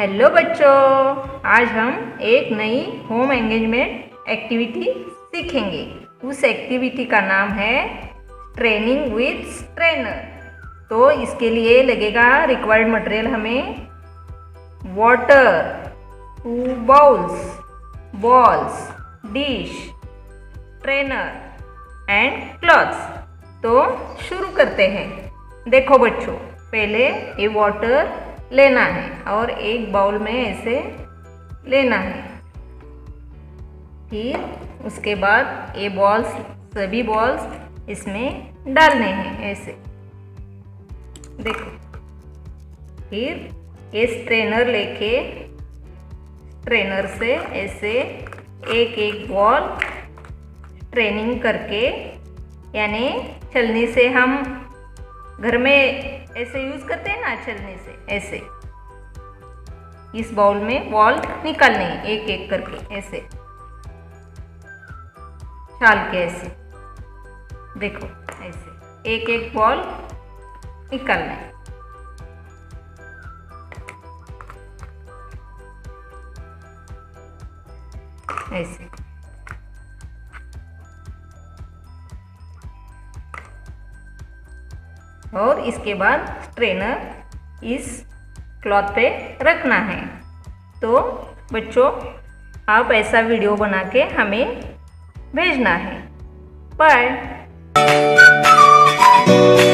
Hello बच्चों, आज हम एक नई होम एंगेजमेंट एक्टिविटी सीखेंगे। उस एक्टिविटी का नाम है ट्रेनिंग विद ट्रेनर। तो इसके लिए लगेगा रिक्वायर्ड मटेरियल हमें water, 2 bowls, bowls, dish, strainer and cloths. तो शुरू करते हैं। देखो बच्चों, पहले ये वाटर लेना है और एक बाउल में ऐसे लेना है। फिर उसके बाद ये बॉल्स, सभी बॉल्स इसमें डालने हैं ऐसे। देखो, फिर ये स्ट्रेनर लेके स्ट्रेनर से ऐसे एक एक बॉल ट्रेनिंग करके, यानी छलनी से हम घर में ऐसे यूज करते हैं ना, छलनी से ऐसे इस बाउल में बॉल निकालने हैं एक एक करके ऐसे छाल के ऐसे। देखो ऐसे एक एक बॉल निकालना है। ऐसे और इसके बाद स्ट्रेनर इस क्लॉथ पे रखना है। तो बच्चों, आप ऐसा वीडियो बना के हमें भेजना है। बाय।